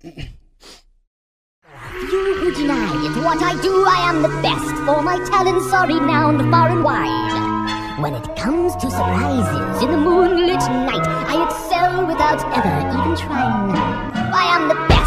You who deny it, what I do, I am the best. For my talents are renowned far and wide. When it comes to surprises in the moonlit night, I excel without ever even trying. I am the best.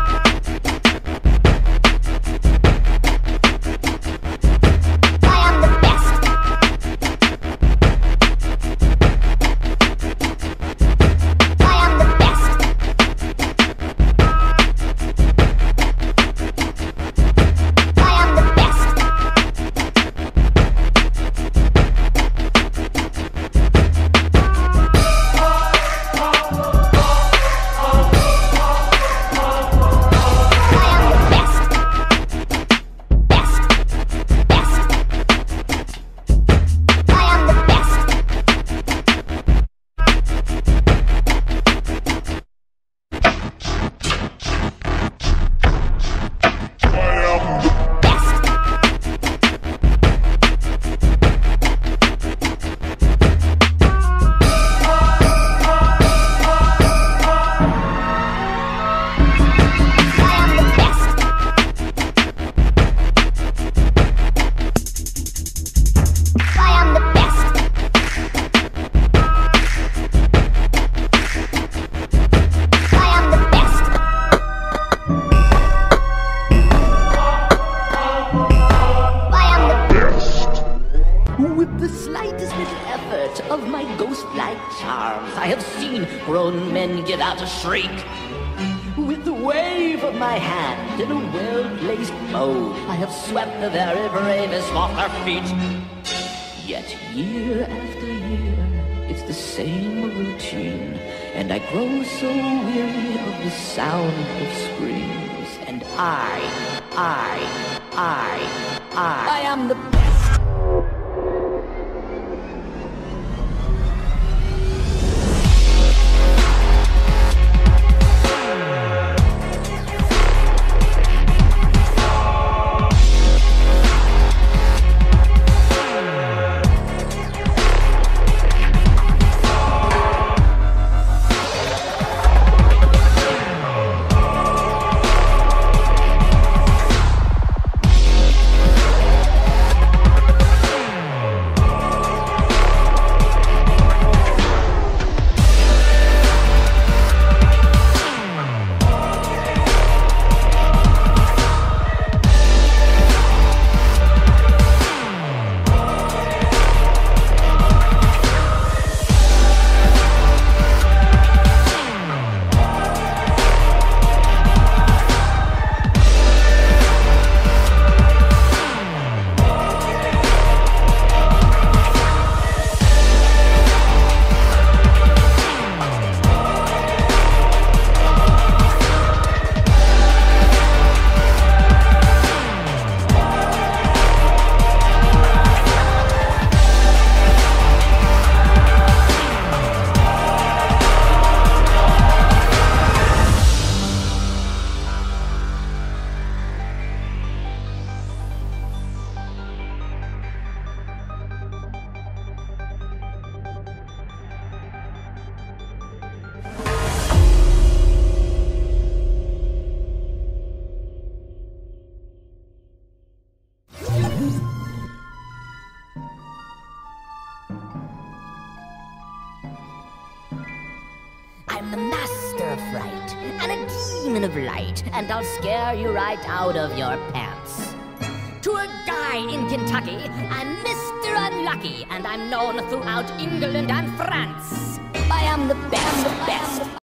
With the slightest little effort of my ghost-like charms, I have seen grown men give out a shriek. With the wave of my hand in a well-placed mode, I have swept the very bravest off their feet. Yet year after year, it's the same routine, and I grow so weary of the sound of screams. And I am the best. I'm the master of fright and a demon of light, and I'll scare you right out of your pants. To a guy in Kentucky, I'm Mr. Unlucky, and I'm known throughout England and France. I am the best.